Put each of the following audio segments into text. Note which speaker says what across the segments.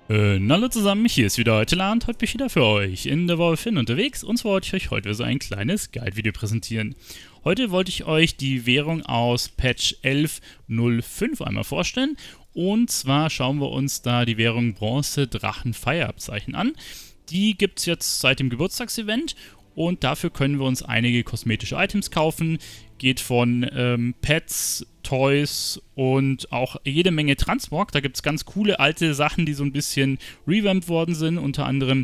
Speaker 1: Hallo zusammen, hier ist wieder Land. Heute bin ich wieder für euch in der Wolfin unterwegs und zwar wollte ich euch heute so ein kleines Guide-Video präsentieren. Heute wollte ich euch die Währung aus Patch 11.05 einmal vorstellen und zwar schauen wir uns da die Währung Bronze Drachen Feierabzeichen an. Die gibt es jetzt seit dem Geburtstagsevent und dafür können wir uns einige kosmetische Items kaufen. Geht von Pets, Toys und auch jede Menge Transmog. Da gibt es ganz coole alte Sachen, die so ein bisschen revamped worden sind. Unter anderem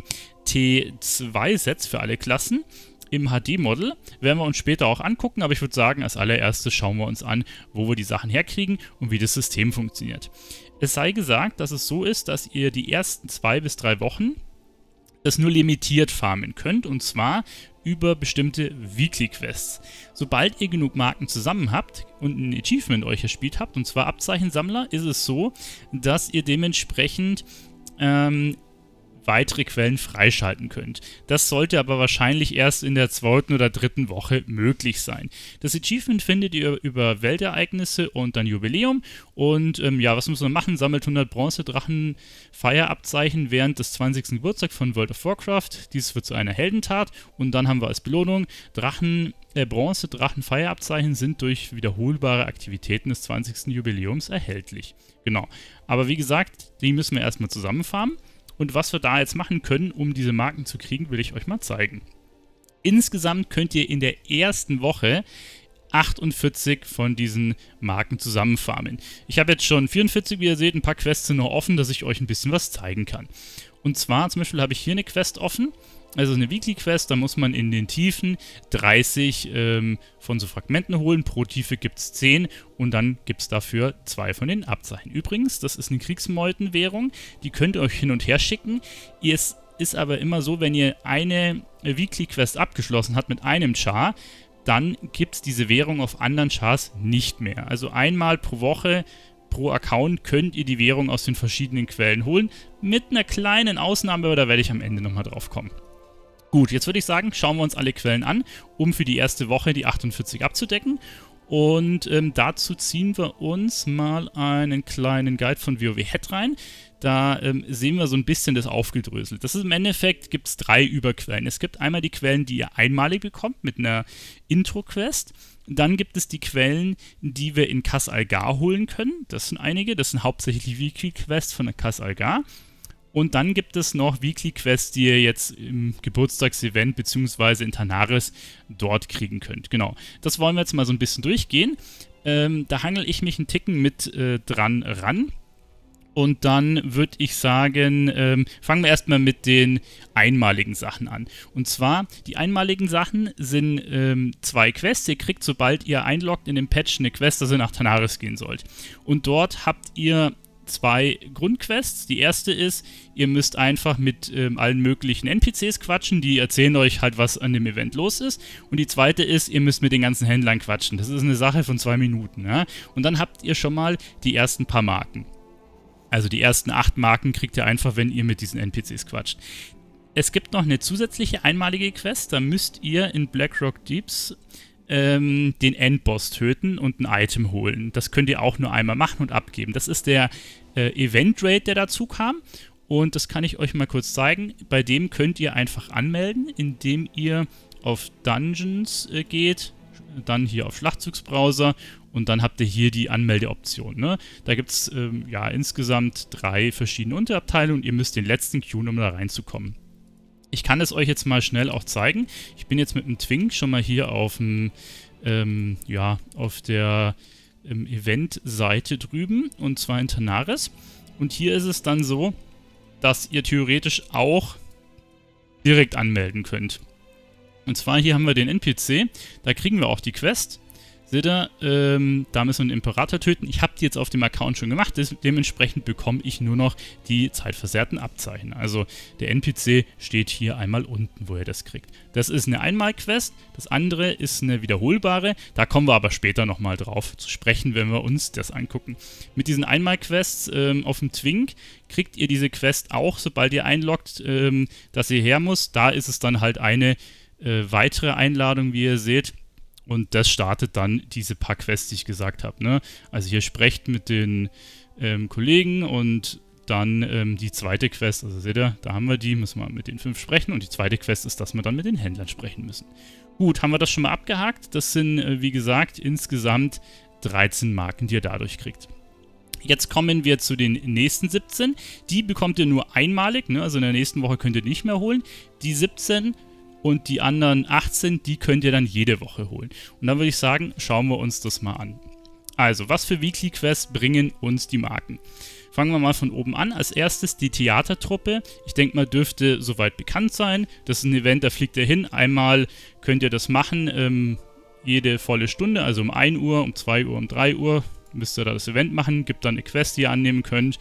Speaker 1: T2-Sets für alle Klassen im HD-Model. Werden wir uns später auch angucken, aber ich würde sagen, als allererstes schauen wir uns an, wo wir die Sachen herkriegen und wie das System funktioniert. Es sei gesagt, dass es so ist, dass ihr die ersten 2 bis 3 Wochen das nur limitiert farmen könnt, und zwar über bestimmte Weekly Quests. Sobald ihr genug Marken zusammen habt und ein Achievement euch erspielt habt, und zwar Abzeichensammler, ist es so, dass ihr dementsprechend weitere Quellen freischalten könnt. Das sollte aber wahrscheinlich erst in der 2. oder 3. Woche möglich sein. Das Achievement findet ihr über Weltereignisse und dann Jubiläum und ja, was muss man machen? Sammelt 100 Bronze-Drachen Feierabzeichen während des 20. Geburtstags von World of Warcraft. Dies wird zu einer Heldentat und dann haben wir als Belohnung Bronze-Drachen Feierabzeichen sind durch wiederholbare Aktivitäten des 20. Jubiläums erhältlich. Genau. Aber wie gesagt, die müssen wir erstmal zusammenfarmen. Und was wir da jetzt machen können, um diese Marken zu kriegen, will ich euch mal zeigen. Insgesamt könnt ihr in der ersten Woche 48 von diesen Marken zusammenfarmen. Ich habe jetzt schon 44, wie ihr seht, ein paar Quests sind noch offen, dass ich euch ein bisschen was zeigen kann. Und zwar zum Beispiel habe ich hier eine Quest offen, also eine Weekly Quest, da muss man in den Tiefen 30 von so Fragmenten holen, pro Tiefe gibt es 10 und dann gibt es dafür 2 von den Abzeichen. Übrigens, das ist eine Kriegsmeutenwährung, die könnt ihr euch hin und her schicken. Es ist aber immer so, wenn ihr eine Weekly Quest abgeschlossen habt mit einem Char, dann gibt es diese Währung auf anderen Chars nicht mehr. Also einmal pro Woche pro Account könnt ihr die Währung aus den verschiedenen Quellen holen, mit einer kleinen Ausnahme, aber da werde ich am Ende nochmal drauf kommen. Gut, jetzt würde ich sagen, schauen wir uns alle Quellen an, um für die erste Woche die 48 abzudecken. Und dazu ziehen wir uns mal einen kleinen Guide von WoW-Head rein. Da sehen wir so ein bisschen das aufgedröselt. Das ist im Endeffekt, gibt es 3 Überquellen. Es gibt einmal die Quellen, die ihr einmalig bekommt mit einer Intro-Quest. Dann gibt es die Quellen, die wir in Khas Algar holen können. Das sind einige, das sind hauptsächlich Weekly-Quests von der Khas Algar. Und dann gibt es noch Weekly Quests, die ihr jetzt im Geburtstagsevent bzw. in Tanaris dort kriegen könnt. Genau, das wollen wir jetzt mal so ein bisschen durchgehen. Da hangel ich mich einen Ticken mit dran ran. Und dann würde ich sagen, fangen wir erstmal mit den einmaligen Sachen an. Und zwar, die einmaligen Sachen sind 2 Quests. Ihr kriegt, sobald ihr einloggt in den Patch, eine Quest, dass ihr nach Tanaris gehen sollt. Und dort habt ihr 2 Grundquests. Die erste ist, ihr müsst einfach mit allen möglichen NPCs quatschen, die erzählen euch halt, was an dem Event los ist. Und die zweite ist, ihr müsst mit den ganzen Händlern quatschen. Das ist eine Sache von 2 Minuten. Ja? Und dann habt ihr schon mal die ersten paar Marken. Also die ersten 8 Marken kriegt ihr einfach, wenn ihr mit diesen NPCs quatscht. Es gibt noch eine zusätzliche einmalige Quest, da müsst ihr in Blackrock Deeps den Endboss töten und ein Item holen. Das könnt ihr auch nur einmal machen und abgeben. Das ist der Event Raid, der dazu kam. Und das kann ich euch mal kurz zeigen. Bei dem könnt ihr einfach anmelden, indem ihr auf Dungeons geht, dann hier auf Schlachtzugsbrowser und dann habt ihr hier die Anmeldeoption. Ne? Da gibt es ja insgesamt 3 verschiedene Unterabteilungen und ihr müsst den letzten queuen, um da reinzukommen. Ich kann es euch jetzt mal schnell auch zeigen. Ich bin jetzt mit dem Twink schon mal hier auf dem, ja, auf der Event-Seite drüben, und zwar in Tanaris. Und hier ist es dann so, dass ihr theoretisch auch direkt anmelden könnt. Und zwar hier haben wir den NPC, da kriegen wir auch die Quest. Seht ihr, da müssen wir einen Imperator töten. Ich habe die jetzt auf dem Account schon gemacht, dementsprechend bekomme ich nur noch die zeitversehrten Abzeichen. Also der NPC steht hier einmal unten, wo ihr das kriegt. Das ist eine Einmal-Quest, das andere ist eine wiederholbare. Da kommen wir aber später nochmal drauf zu sprechen, wenn wir uns das angucken. Mit diesen Einmal-Quests auf dem Twink kriegt ihr diese Quest auch, sobald ihr einloggt, dass ihr her muss. Da ist es dann halt eine weitere Einladung, wie ihr seht. Und das startet dann diese paar Quests, die ich gesagt habe. Ne? Also hier sprecht mit den Kollegen und dann die zweite Quest, also seht ihr, da haben wir die, müssen wir mit den 5 sprechen. Und die zweite Quest ist, dass wir dann mit den Händlern sprechen müssen. Gut, haben wir das schon mal abgehakt. Das sind, wie gesagt, insgesamt 13 Marken, die ihr dadurch kriegt. Jetzt kommen wir zu den nächsten 17. Die bekommt ihr nur einmalig, ne? Also in der nächsten Woche könnt ihr nicht mehr holen. Die 17 und die anderen 18, die könnt ihr dann jede Woche holen. Und dann würde ich sagen, schauen wir uns das mal an. Also, was für Weekly Quests bringen uns die Marken? Fangen wir mal von oben an. Als erstes die Theatertruppe. Ich denke mal, dürfte soweit bekannt sein. Das ist ein Event, da fliegt ihr hin. Einmal könnt ihr das machen, jede volle Stunde, also um 1 Uhr, um 2 Uhr, um 3 Uhr. Müsst ihr da das Event machen. Gibt dann eine Quest, die ihr annehmen könnt.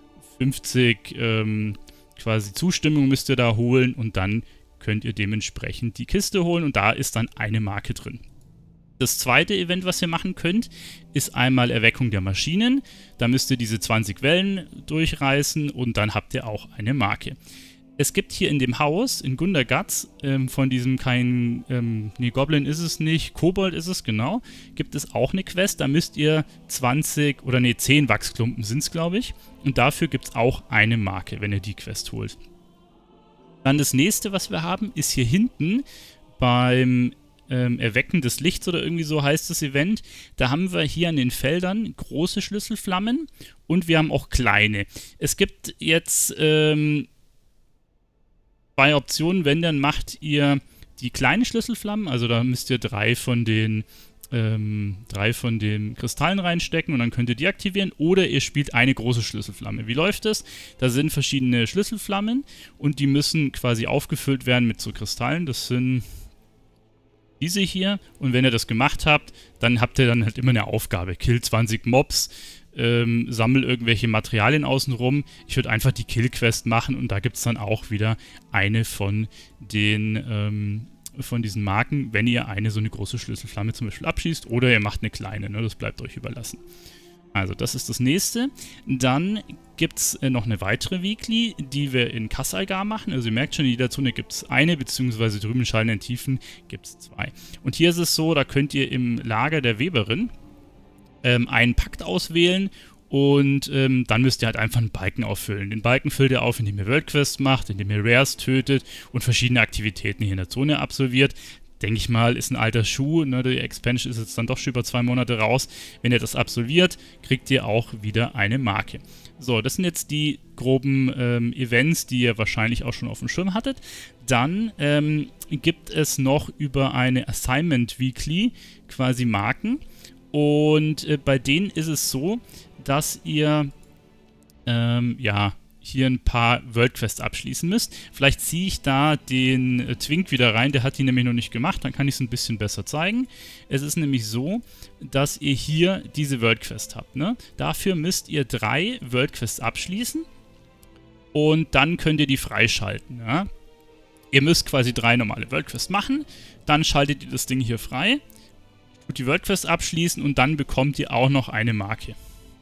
Speaker 1: 50 quasi Zustimmung müsst ihr da holen und dann könnt ihr dementsprechend die Kiste holen und da ist dann eine Marke drin. Das zweite Event, was ihr machen könnt, ist einmal Erweckung der Maschinen. Da müsst ihr diese 20 Wellen durchreißen und dann habt ihr auch eine Marke. Es gibt hier in dem Haus, in Gundergatz, von diesem Goblin ist es nicht, Kobold ist es, genau, gibt es auch eine Quest. Da müsst ihr 10 Wachsklumpen sind es, glaube ich. Und dafür gibt es auch eine Marke, wenn ihr die Quest holt. Dann das nächste, was wir haben, ist hier hinten beim Erwecken des Lichts oder irgendwie so heißt das Event. Da haben wir hier an den Feldern große Schlüsselflammen und wir haben auch kleine. Es gibt jetzt 2 Optionen. Wenn, dann macht ihr die kleinen Schlüsselflammen, also da müsst ihr 3 von den Kristallen reinstecken und dann könnt ihr die aktivieren, oder ihr spielt eine große Schlüsselflamme. Wie läuft das? Da sind verschiedene Schlüsselflammen und die müssen quasi aufgefüllt werden mit so Kristallen. Das sind diese hier, und wenn ihr das gemacht habt, dann habt ihr dann halt immer eine Aufgabe. Kill 20 Mobs, sammel irgendwelche Materialien außenrum. Ich würde einfach die Kill-Quest machen und da gibt es dann auch wieder eine von den von diesen Marken, wenn ihr so eine große Schlüsselflamme zum Beispiel abschießt, oder ihr macht eine kleine, ne? Das bleibt euch überlassen. Also das ist das nächste. Dann gibt es noch eine weitere Weekly, die wir in Kassalgar machen. Also ihr merkt schon, in jeder Zone gibt es eine, beziehungsweise drüben in Schallenden Tiefen gibt es 2. Und hier ist es so, da könnt ihr im Lager der Weberin einen Pakt auswählen und dann müsst ihr halt einfach einen Balken auffüllen. Den Balken füllt ihr auf, indem ihr Worldquests macht, indem ihr Rares tötet und verschiedene Aktivitäten hier in der Zone absolviert. Denke ich mal, ist ein alter Schuh, ne? Die Expansion ist jetzt dann doch schon über 2 Monate raus. Wenn ihr das absolviert, kriegt ihr auch wieder eine Marke. So, das sind jetzt die groben Events, die ihr wahrscheinlich auch schon auf dem Schirm hattet. Dann gibt es noch über eine Assignment Weekly quasi Marken. Und bei denen ist es so, dass ihr hier ein paar Worldquests abschließen müsst. Vielleicht ziehe ich da den Twink wieder rein, der hat die nämlich noch nicht gemacht, dann kann ich es ein bisschen besser zeigen. Es ist nämlich so, dass ihr hier diese Worldquest habt, ne? Dafür müsst ihr 3 Worldquests abschließen und dann könnt ihr die freischalten, ja? Ihr müsst quasi 3 normale Worldquests machen, dann schaltet ihr das Ding hier frei, tut die Worldquest abschließen und dann bekommt ihr auch noch eine Marke.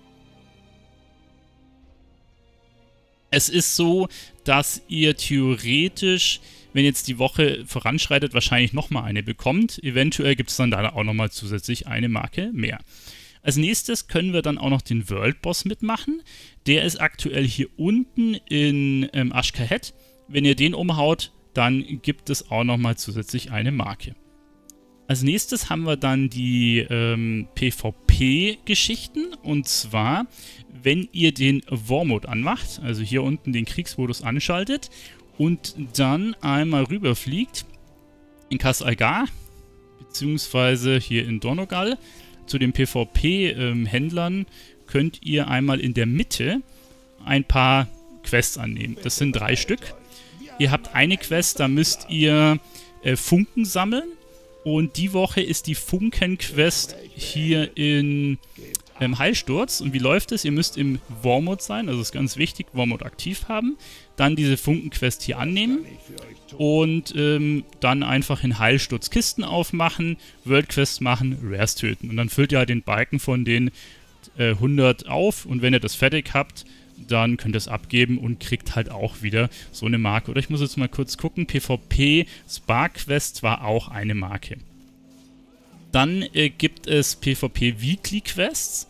Speaker 1: Es ist so, dass ihr theoretisch, wenn jetzt die Woche voranschreitet, wahrscheinlich nochmal eine bekommt. Eventuell gibt es dann da auch nochmal zusätzlich eine Marke mehr. Als nächstes können wir dann auch noch den World Boss mitmachen. Der ist aktuell hier unten in Ashkahet. Wenn ihr den umhaut, dann gibt es auch nochmal zusätzlich eine Marke. Als nächstes haben wir dann die PvP-Geschichten, und zwar, wenn ihr den War-Mode anmacht, also hier unten den Kriegsmodus anschaltet und dann einmal rüberfliegt in Kassalgar, beziehungsweise hier in Dornogal, zu den PvP-Händlern, könnt ihr einmal in der Mitte ein paar Quests annehmen. Das sind 3 Stück. Ihr habt eine Quest, da müsst ihr Funken sammeln. Und die Woche ist die Funken-Quest hier in Heilsturz. Und wie läuft es? Ihr müsst im War-Mode sein, also ist ganz wichtig, War-Mode aktiv haben. Dann diese Funken-Quest hier annehmen. Und dann einfach in Heilsturz Kisten aufmachen, World-Quest machen, Rares töten. Und dann füllt ihr halt den Balken von den 100 auf. Und wenn ihr das fertig habt, dann könnt ihr es abgeben und kriegt halt auch wieder so eine Marke. Oder ich muss jetzt mal kurz gucken, PvP Spark Quest war auch eine Marke. Dann gibt es PvP Weekly Quests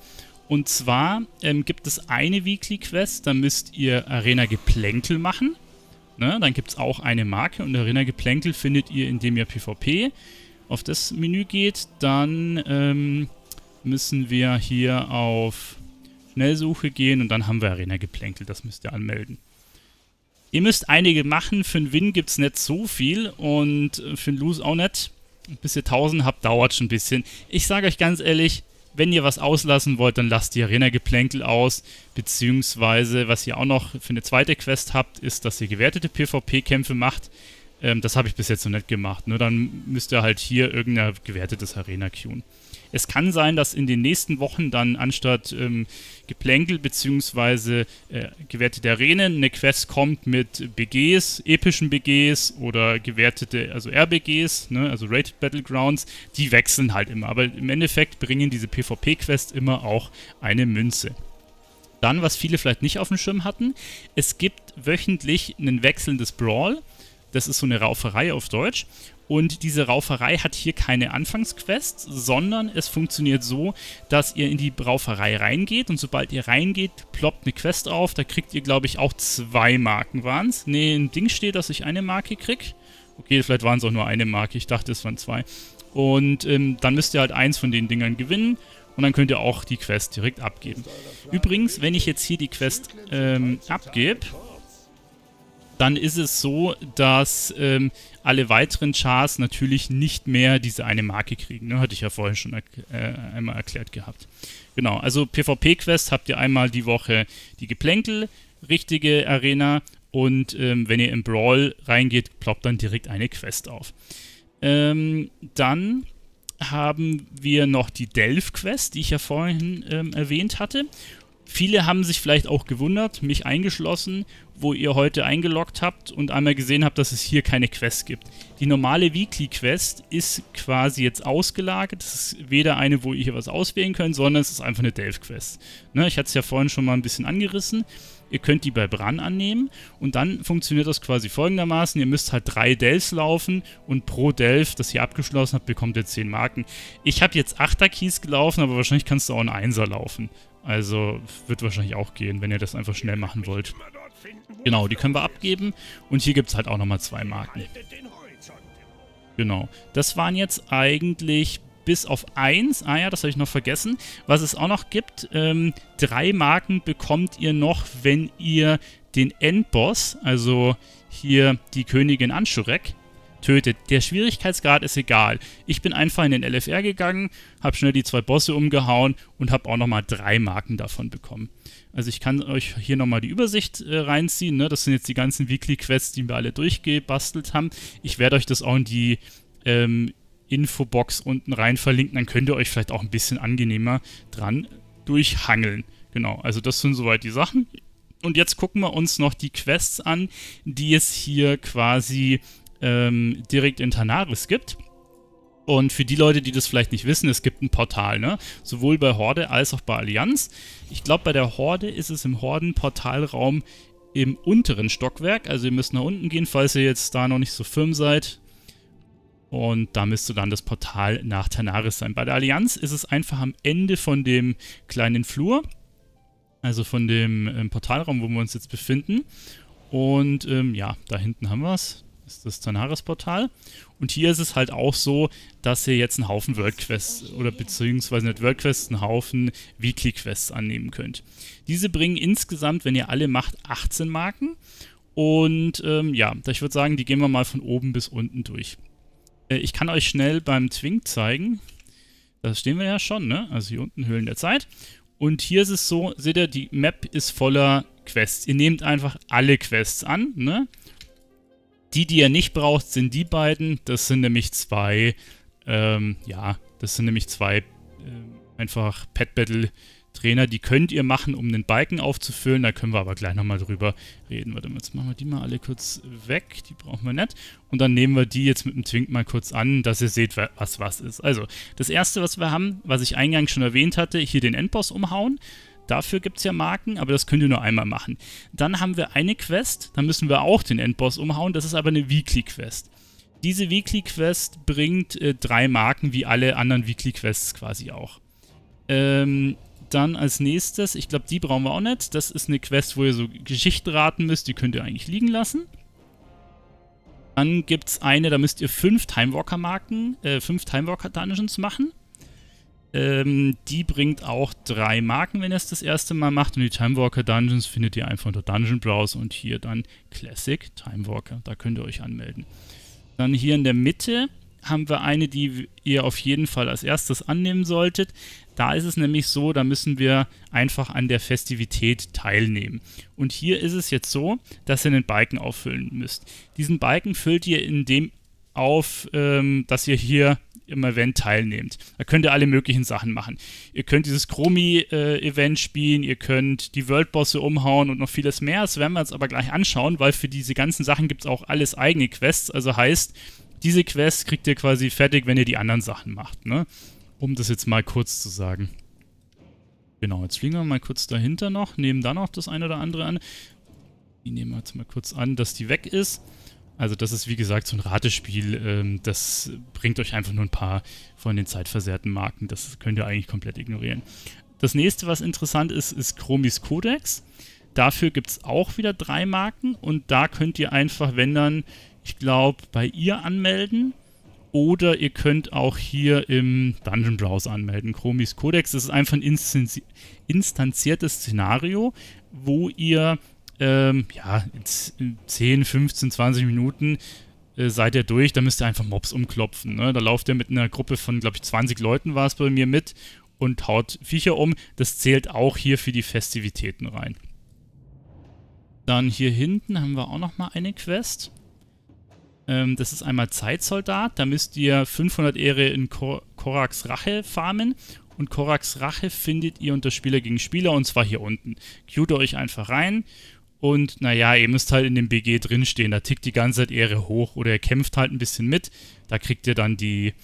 Speaker 1: Und zwar gibt es eine Weekly Quest, da müsst ihr Arena Geplänkel machen. Ne? Dann gibt es auch eine Marke und Arena Geplänkel findet ihr, indem ihr PvP auf das Menü geht. Dann müssen wir hier auf Schnellsuche gehen und dann haben wir Arena Geplänkel, das müsst ihr anmelden. Ihr müsst einige machen, für einen Win gibt es nicht so viel und für einen Lose auch nicht. Bis ihr 1000 habt, dauert schon ein bisschen. Ich sage euch ganz ehrlich, wenn ihr was auslassen wollt, dann lasst die Arena-Geplänkel aus, beziehungsweise was ihr auch noch für eine zweite Quest habt, ist, dass ihr gewertete PvP-Kämpfe macht. Das habe ich bis jetzt noch nicht gemacht. Nur dann müsst ihr halt hier irgendein gewertetes Arena queuen. Es kann sein, dass in den nächsten Wochen dann anstatt Geplänkel bzw. gewertete Arenen eine Quest kommt mit BGs, epischen BGs oder gewertete, also RBGs, ne, also Rated Battlegrounds. Die wechseln halt immer, aber im Endeffekt bringen diese PvP-Quests immer auch eine Münze. Dann, was viele vielleicht nicht auf dem Schirm hatten, es gibt wöchentlich ein wechselndes Brawl. Das ist so eine Rauferei auf Deutsch. Und diese Rauferei hat hier keine Anfangsquest, sondern es funktioniert so, dass ihr in die Rauferei reingeht und sobald ihr reingeht, ploppt eine Quest auf. Da kriegt ihr, glaube ich, auch 2 Marken waren es. Ne, im Ding steht, dass ich eine Marke kriege. Okay, vielleicht waren es auch nur eine Marke. Ich dachte, es waren 2. Und dann müsst ihr halt eins von den Dingern gewinnen. Und dann könnt ihr auch die Quest direkt abgeben. Übrigens, wenn ich jetzt hier die Quest abgebe, dann ist es so, dass alle weiteren Chars natürlich nicht mehr diese eine Marke kriegen. Ne? Hatte ich ja vorhin schon einmal erklärt gehabt. Genau, also PvP-Quest habt ihr einmal die Woche die Geplänkel, richtige Arena und wenn ihr im Brawl reingeht, ploppt dann direkt eine Quest auf. Dann haben wir noch die Delph-Quest, die ich ja vorhin erwähnt hatte. Viele haben sich vielleicht auch gewundert, mich eingeschlossen, wo ihr heute eingeloggt habt und einmal gesehen habt, dass es hier keine Quest gibt. Die normale Weekly Quest ist quasi jetzt ausgelagert. Das ist weder eine, wo ihr hier was auswählen könnt, sondern es ist einfach eine Delph-Quest. Ne, ich hatte es ja vorhin schon mal ein bisschen angerissen. Ihr könnt die bei Bran annehmen und dann funktioniert das quasi folgendermaßen. Ihr müsst halt 3 Delphs laufen und pro Delph, das ihr abgeschlossen habt, bekommt ihr 10 Marken. Ich habe jetzt 8er Keys gelaufen, aber wahrscheinlich kannst du auch einen 1er laufen. Also wird wahrscheinlich auch gehen, wenn ihr das einfach schnell machen wollt. Genau, die können wir abgeben und hier gibt es halt auch nochmal 2 Marken. Genau, das waren jetzt eigentlich bis auf 1. Ah ja, das habe ich noch vergessen. Was es auch noch gibt, 3 Marken bekommt ihr noch, wenn ihr den Endboss, also hier die Königin Anshurek, tötet. Der Schwierigkeitsgrad ist egal. Ich bin einfach in den LFR gegangen, habe schnell die 2 Bosse umgehauen und habe auch nochmal 3 Marken davon bekommen. Also ich kann euch hier nochmal die Übersicht reinziehen. Ne? Das sind jetzt die ganzen Weekly Quests, die wir alle durchgebastelt haben. Ich werde euch das auch in die Infobox unten rein verlinken. Dann könnt ihr euch vielleicht auch ein bisschen angenehmer dran durchhangeln. Genau, also das sind soweit die Sachen. Und jetzt gucken wir uns noch die Quests an, die es hier quasi direkt in Tanaris gibt. Und für die Leute, die das vielleicht nicht wissen, es gibt ein Portal, ne? Sowohl bei Horde als auch bei Allianz. Ich glaube, bei der Horde ist es im Horden-Portalraum im unteren Stockwerk. Also ihr müsst nach unten gehen, falls ihr jetzt da noch nicht so firm seid. Und da müsste dann das Portal nach Tanaris sein. Bei der Allianz ist es einfach am Ende von dem kleinen Flur. Also von dem Portalraum, wo wir uns jetzt befinden. Und ja, da hinten haben wir es. Das ist das Tanaris-Portal. Und hier ist es halt auch so, dass ihr jetzt einen Haufen World-Quests oder beziehungsweise nicht World-Quests, einen Haufen Weekly-Quests annehmen könnt. Diese bringen insgesamt, wenn ihr alle macht, 18 Marken. Und ja, ich würde sagen, die gehen wir mal von oben bis unten durch. Ich kann euch schnell beim Twink zeigen. Da stehen wir ja schon, ne? Also hier unten Höhlen der Zeit. Und hier ist es so, seht ihr, die Map ist voller Quests. Ihr nehmt einfach alle Quests an, ne? Die ihr nicht braucht, sind die beiden. Das sind nämlich 2, ja, das sind nämlich 2 einfach Pet Battle Trainer. Die könnt ihr machen, um den Balken aufzufüllen. Da können wir aber gleich nochmal drüber reden. Warte mal, jetzt machen wir die mal alle kurz weg. Die brauchen wir nicht. Und dann nehmen wir die jetzt mit dem Twink mal kurz an, dass ihr seht, was ist. Also, das erste, was wir haben, was ich eingangs schon erwähnt hatte, hier den Endboss umhauen. Dafür gibt es ja Marken, aber das könnt ihr nur einmal machen. Dann haben wir eine Quest, da müssen wir auch den Endboss umhauen, das ist aber eine Weekly Quest. Diese Weekly Quest bringt 3 Marken, wie alle anderen Weekly Quests quasi auch. Dann Dann als nächstes, ich glaube, die brauchen wir auch nicht. Das ist eine Quest, wo ihr so Geschichten raten müsst. Die könnt ihr eigentlich liegen lassen. Dann gibt es eine, da müsst ihr 5 Timewalker-Marken, 5 Timewalker-Dungeons machen. Die bringt auch 3 Marken, wenn ihr es das erste Mal macht. Und die Timewalker Dungeons findet ihr einfach unter Dungeon Browse und hier dann Classic Timewalker. Da könnt ihr euch anmelden. Dann hier in der Mitte haben wir eine, die ihr auf jeden Fall als erstes annehmen solltet. Da ist es nämlich so, da müssen wir einfach an der Festivität teilnehmen. Und hier ist es jetzt so, dass ihr einen Balken auffüllen müsst. Diesen Balken füllt ihr indem auf, dass ihr hier im Event teilnehmt. Da könnt ihr alle möglichen Sachen machen. Ihr könnt dieses Chromie-Event spielen, ihr könnt die World-Bosse umhauen und noch vieles mehr. Das werden wir uns aber gleich anschauen, weil für diese ganzen Sachen gibt es auch alles eigene Quests. Also heißt, diese Quests kriegt ihr quasi fertig, wenn ihr die anderen Sachen macht, ne? Um das jetzt mal kurz zu sagen. Genau, jetzt fliegen wir mal kurz dahinter noch, nehmen da noch das eine oder andere an. Die nehmen wir jetzt mal kurz an, dass die weg ist. Also das ist wie gesagt so ein Ratespiel, das bringt euch einfach nur ein paar von den zeitversehrten Marken, das könnt ihr eigentlich komplett ignorieren. Das nächste, was interessant ist, ist Chromis Codex. Dafür gibt es auch wieder 3 Marken und da könnt ihr einfach, wenn dann, ich glaube, bei ihr anmelden oder ihr könnt auch hier im Dungeon Browser anmelden. Chromis Codex, das ist einfach ein instanziertes Szenario, wo ihr ja, in 10, 15, 20 Minuten seid ihr durch, da müsst ihr einfach Mobs umklopfen. Ne? Da lauft ihr mit einer Gruppe von, glaube ich, 20 Leuten war es bei mir mit und haut Viecher um. Das zählt auch hier für die Festivitäten rein. Dann hier hinten haben wir auch nochmal eine Quest. Das ist einmal Zeitsoldat. Da müsst ihr 500 Ehre in Koraks Rache farmen. Und Koraks Rache findet ihr unter Spieler gegen Spieler und zwar hier unten. Queuet euch einfach rein. Und naja, ihr müsst halt in dem BG drinstehen, da tickt die ganze Zeit Ehre hoch oder ihr kämpft halt ein bisschen mit, da kriegt ihr dann die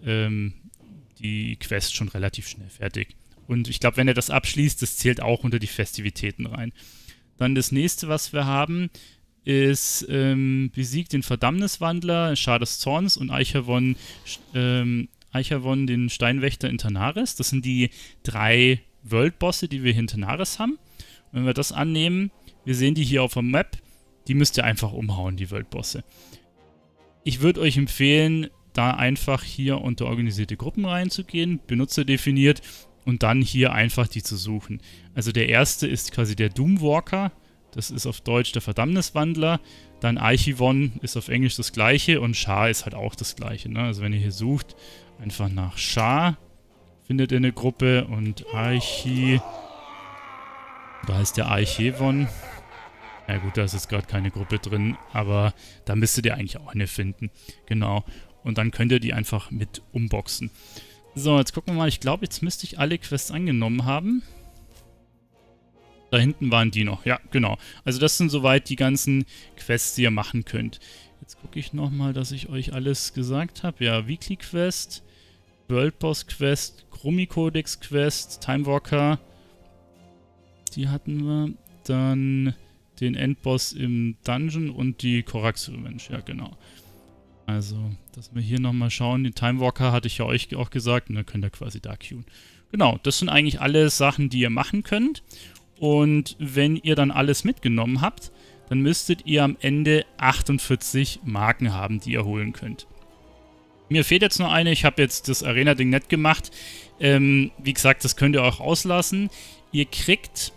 Speaker 1: Quest schon relativ schnell fertig. Und ich glaube, wenn ihr das abschließt, das zählt auch unter die Festivitäten rein. Dann das nächste, was wir haben, ist besiegt den Verdammniswandler, Schar des Zorns und Eicherwon, den Steinwächter in Tanaris. Das sind die 3 World-Bosse, die wir hier in Tanaris haben. Wenn wir das annehmen, wir sehen die hier auf der Map, die müsst ihr einfach umhauen, die World-Bosse. Ich würde euch empfehlen, da einfach hier unter organisierte Gruppen reinzugehen, Benutzer definiert und dann hier einfach die zu suchen. Also der erste ist quasi der Doomwalker, das ist auf Deutsch der Verdammniswandler, dann Archivon ist auf Englisch das gleiche und Schar ist halt auch das gleiche. Ne? Also wenn ihr hier sucht, einfach nach Schar findet ihr eine Gruppe und Archi, da heißt der Archivon. Ja gut, da ist jetzt gerade keine Gruppe drin, aber da müsstet ihr eigentlich auch eine finden. Genau. Und dann könnt ihr die einfach mit umboxen. So, jetzt gucken wir mal. Ich glaube, jetzt müsste ich alle Quests angenommen haben. Da hinten waren die noch. Ja, genau. Also das sind soweit die ganzen Quests, die ihr machen könnt. Jetzt gucke ich nochmal, dass ich euch alles gesagt habe. Ja, Weekly Quest, World Boss Quest, Chromie Codex Quest, Timewalker. Die hatten wir. Dann den Endboss im Dungeon und die Koraks Revenge. Ja, genau. Also, dass wir hier nochmal schauen. Den Timewalker hatte ich ja euch auch gesagt. Und dann könnt ihr quasi da queuen. Genau, das sind eigentlich alle Sachen, die ihr machen könnt. Und wenn ihr dann alles mitgenommen habt, dann müsstet ihr am Ende 48 Marken haben, die ihr holen könnt. Mir fehlt jetzt noch eine. Ich habe jetzt das Arena-Ding nicht gemacht. Wie gesagt, das könnt ihr auch auslassen. Ihr kriegt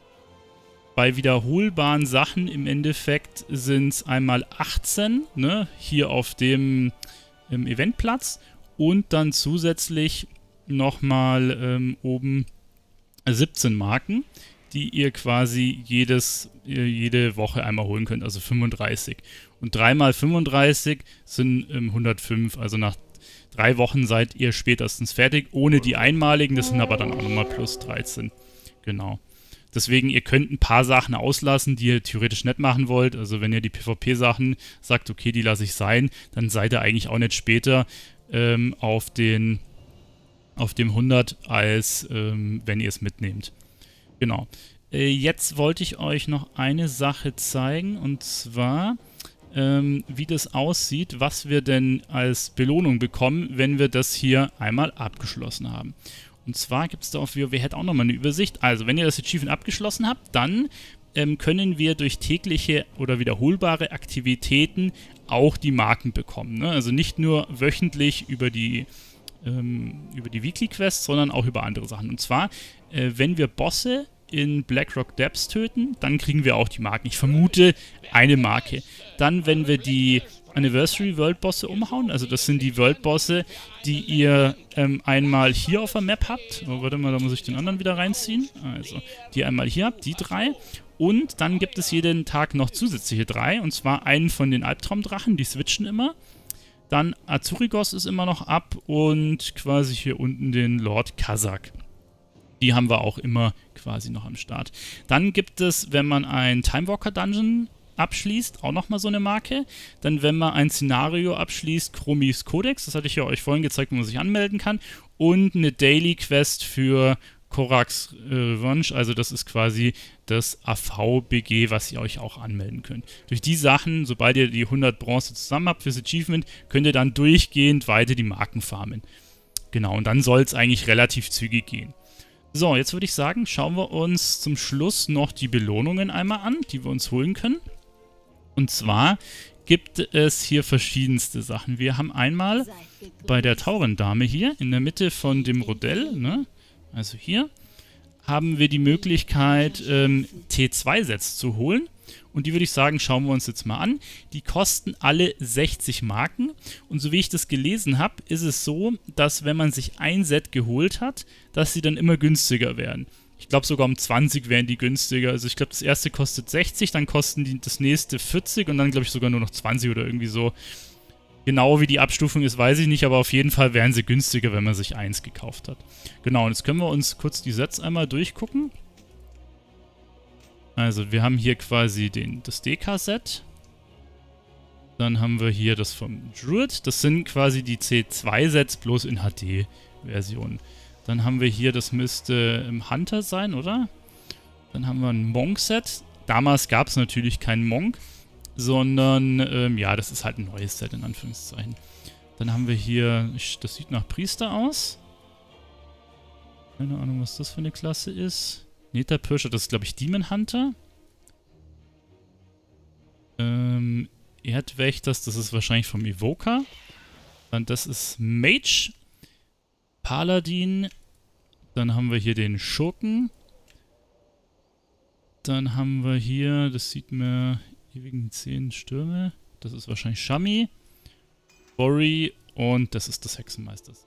Speaker 1: bei wiederholbaren Sachen im Endeffekt sind es einmal 18, ne, hier auf dem Eventplatz und dann zusätzlich nochmal oben 17 Marken, die ihr quasi jede Woche einmal holen könnt, also 35. Und 3 mal 35 sind 105, also nach 3 Wochen seid ihr spätestens fertig, ohne die einmaligen, das sind aber dann auch nochmal plus 13. Genau. Deswegen, ihr könnt ein paar Sachen auslassen, die ihr theoretisch nicht machen wollt. Also wenn ihr die PvP-Sachen sagt, okay, die lasse ich sein, dann seid ihr eigentlich auch nicht später auf dem 100, als wenn ihr es mitnehmt. Genau. Jetzt wollte ich euch noch eine Sache zeigen, und zwar, wie das aussieht, was wir denn als Belohnung bekommen, wenn wir das hier einmal abgeschlossen haben. Und zwar gibt es da auf WoW auch nochmal eine Übersicht. Also, wenn ihr das Achievement abgeschlossen habt, dann können wir durch tägliche oder wiederholbare Aktivitäten auch die Marken bekommen. Ne? Also nicht nur wöchentlich über die Weekly Quests, sondern auch über andere Sachen. Und zwar, wenn wir Bosse in Blackrock Depths töten, dann kriegen wir auch die Marken. Ich vermute eine Marke. Dann, wenn wir die Anniversary World Bosse umhauen, also das sind die World Bosse, die ihr einmal hier auf der Map habt. Oh, warte mal, da muss ich den anderen wieder reinziehen. Also, die ihr einmal hier habt, die 3. Und dann gibt es jeden Tag noch zusätzliche 3, und zwar einen von den Albtraumdrachen, die switchen immer. Dann Azurigos ist immer noch ab und quasi hier unten den Lord Kazak. Die haben wir auch immer quasi noch am Start. Dann gibt es, wenn man ein Timewalker Dungeon abschließt, auch nochmal so eine Marke. Dann, wenn man ein Szenario abschließt, Chromis Codex, das hatte ich ja euch vorhin gezeigt, wo man sich anmelden kann. Und eine Daily Quest für Korax Revenge, also das ist quasi das AV-BG, was ihr euch auch anmelden könnt. Durch die Sachen, sobald ihr die 100 Bronze zusammen habt fürs Achievement, könnt ihr dann durchgehend weiter die Marken farmen. Genau, und dann soll es eigentlich relativ zügig gehen. So, jetzt würde ich sagen, schauen wir uns zum Schluss noch die Belohnungen einmal an, die wir uns holen können. Und zwar gibt es hier verschiedenste Sachen. Wir haben einmal bei der Taurendame hier in der Mitte von dem Rodell, ne? Also hier haben wir die Möglichkeit, T2-Sets zu holen. Und die würde ich sagen, schauen wir uns jetzt mal an. Die kosten alle 60 Marken. Und so wie ich das gelesen habe, ist es so, dass wenn man sich ein Set geholt hat, dass sie dann immer günstiger werden. Ich glaube sogar um 20 wären die günstiger. Also ich glaube, das erste kostet 60, dann kosten das nächste 40 und dann glaube ich sogar nur noch 20 oder irgendwie so. Genau wie die Abstufung ist, weiß ich nicht, aber auf jeden Fall wären sie günstiger, wenn man sich eins gekauft hat. Genau, und jetzt können wir uns kurz die Sets einmal durchgucken. Also, wir haben hier quasi das DK-Set. Dann haben wir hier das vom Druid. Das sind quasi die C2-Sets, bloß in HD-Version. Dann haben wir hier, das müsste im Hunter sein, oder? Dann haben wir ein Monk-Set. Damals gab es natürlich keinen Monk, sondern, ja, das ist halt ein neues Set, in Anführungszeichen. Dann haben wir hier, das sieht nach Priester aus. Keine Ahnung, was das für eine Klasse ist. Netherpirscher, das ist, glaube ich, Demon Hunter. Erdwächters, das ist wahrscheinlich vom Evoker. Dann das ist Mage. Paladin. Dann haben wir hier den Schurken. Dann haben wir hier, das sieht mir, ewigen 10 Stürme. Das ist wahrscheinlich Shami. Bori und das ist das Hexenmeisters.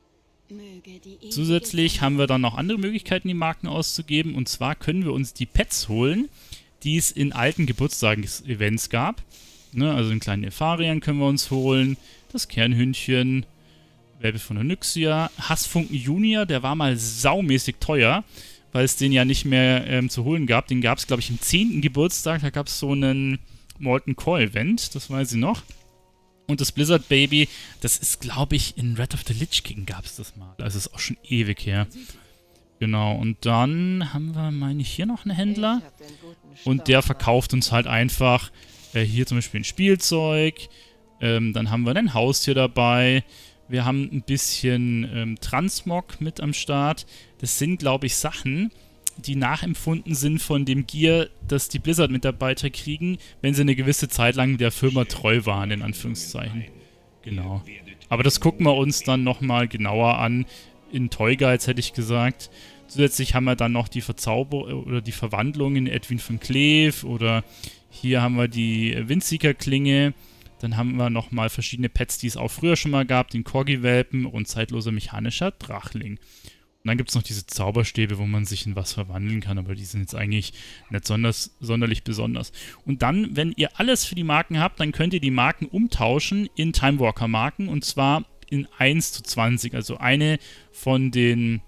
Speaker 1: Zusätzlich haben wir dann noch andere Möglichkeiten, die Marken auszugeben. Und zwar können wir uns die Pets holen, die es in alten Geburtstagsevents gab. Ne, also den kleinen Nefarian können wir uns holen. Das Kernhündchen. Welpe von Onyxia. Hassfunken Junior, der war mal saumäßig teuer, weil es den ja nicht mehr zu holen gab. Den gab es, glaube ich, im 10. Geburtstag. Da gab es so einen Molten Core Event, das weiß ich noch. Und das Blizzard Baby, das ist, glaube ich, in Wrath of the Lich King gab es das mal. Also ist auch schon ewig her. Genau, und dann haben wir, meine ich, hier noch einen Händler. Und der verkauft uns halt einfach hier zum Beispiel ein Spielzeug. Dann haben wir ein Haustier dabei. Wir haben ein bisschen Transmog mit am Start. Das sind, glaube ich, Sachen, die nachempfunden sind von dem Gear, das die Blizzard-Mitarbeiter kriegen, wenn sie eine gewisse Zeit lang der Firma treu waren, in Anführungszeichen. Genau. Aber das gucken wir uns dann nochmal genauer an. In Toy Guides hätte ich gesagt. Zusätzlich haben wir dann noch die oder die Verwandlung in Edwin von Cleef, oder hier haben wir die Windseeker-Klinge. Dann haben wir nochmal verschiedene Pets, die es auch früher schon mal gab, den Corgi-Welpen und zeitloser mechanischer Drachling. Und dann gibt es noch diese Zauberstäbe, wo man sich in was verwandeln kann, aber die sind jetzt eigentlich nicht sonderlich besonders. Und dann, wenn ihr alles für die Marken habt, dann könnt ihr die Marken umtauschen in Timewalker-Marken, und zwar in 1:20. Also eine von den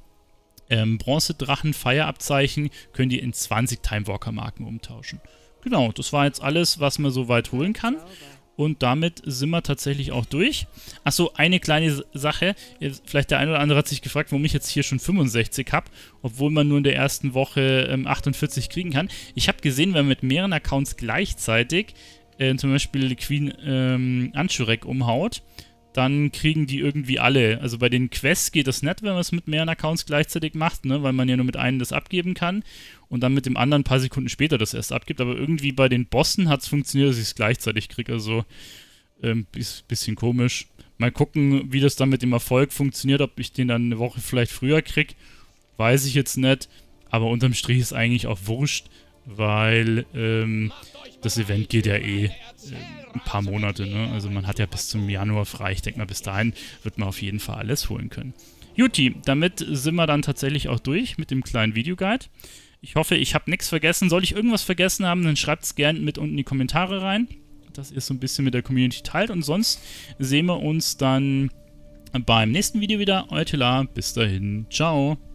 Speaker 1: Bronzedrachen-Feierabzeichen könnt ihr in 20 Timewalker-Marken umtauschen. Genau, das war jetzt alles, was man so weit holen kann. Und damit sind wir tatsächlich auch durch. Achso, eine kleine Sache. Vielleicht der eine oder andere hat sich gefragt, warum ich jetzt hier schon 65 habe, obwohl man nur in der ersten Woche 48 kriegen kann. Ich habe gesehen, wenn man mit mehreren Accounts gleichzeitig zum Beispiel Queen Anshurek umhaut, dann kriegen die irgendwie alle. Also bei den Quests geht das nicht, wenn man es mit mehreren Accounts gleichzeitig macht, ne? Weil man ja nur mit einem das abgeben kann und dann mit dem anderen ein paar Sekunden später das erst abgibt. Aber irgendwie bei den Bossen hat es funktioniert, dass ich es gleichzeitig kriege. Also bisschen komisch. Mal gucken, wie das dann mit dem Erfolg funktioniert, ob ich den dann eine Woche vielleicht früher kriege. Weiß ich jetzt nicht. Aber unterm Strich ist eigentlich auch wurscht, weil das Event geht ja ein paar Monate, ne? Also man hat ja bis zum Januar frei. Ich denke mal, bis dahin wird man auf jeden Fall alles holen können. Juti, damit sind wir dann tatsächlich auch durch mit dem kleinen Videoguide. Ich hoffe, ich habe nichts vergessen. Soll ich irgendwas vergessen haben, dann schreibt es gerne mit unten in die Kommentare rein, dass ihr es so ein bisschen mit der Community teilt. Und sonst sehen wir uns dann beim nächsten Video wieder. Euer Tila, bis dahin, ciao.